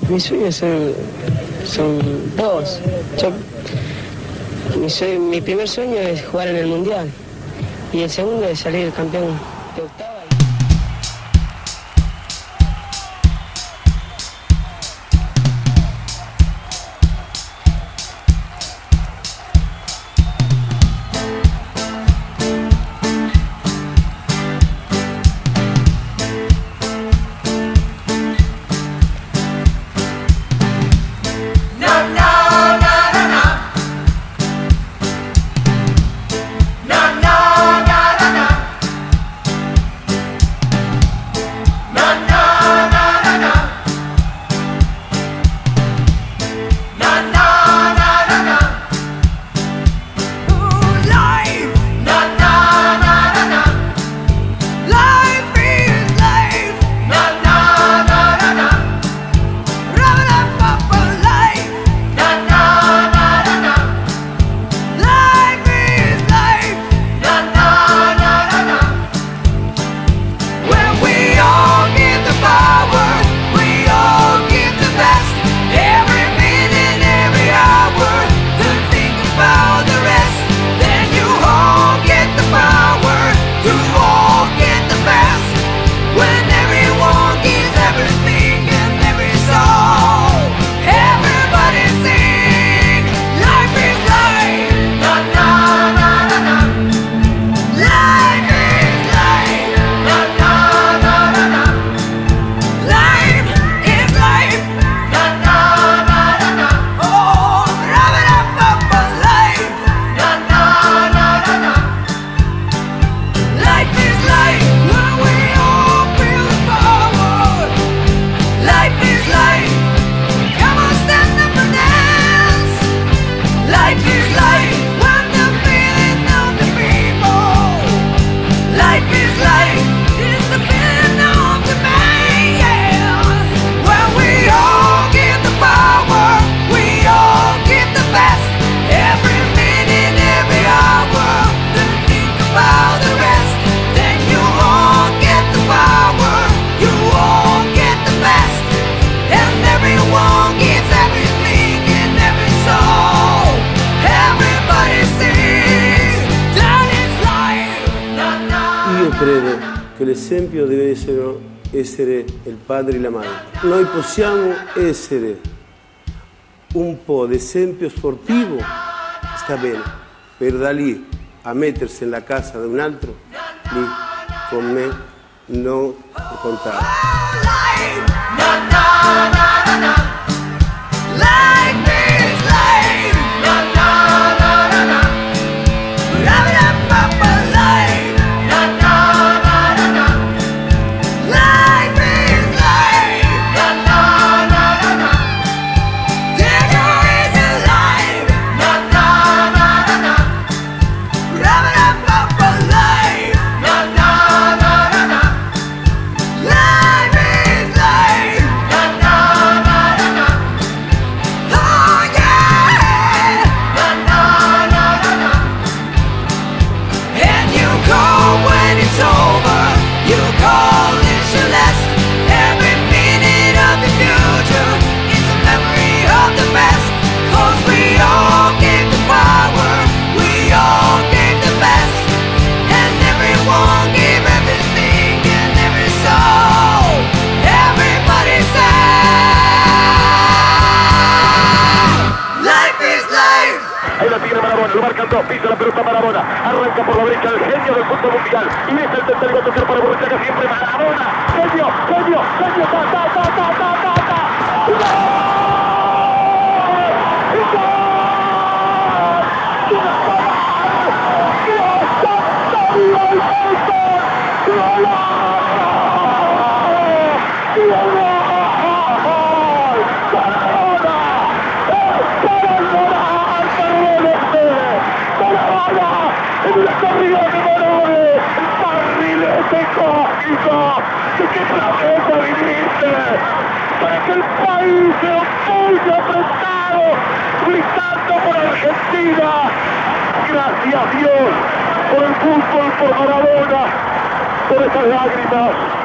Mis sueños son dos. Mi primer sueño es jugar en el Mundial y el segundo es salir campeón de octava. Io credo che l'esempio deve essere il padre e la madre. Noi possiamo essere un po' d'esempio sportivo, sta bene, però da lì a mettersi nella casa di un altro, lì con me non contare. Ahí la tiene Maradona, lo marcan dos, pisa la pelota Maradona, arranca por la brecha el genio del fútbol mundial, y es el tercero a tocar para Borruchaga siempre Maradona, genio, ¿de qué planeta viniste? Para que el país se muy apretado, gritando por Argentina. Gracias Dios por el fútbol, por Maradona, por esas lágrimas.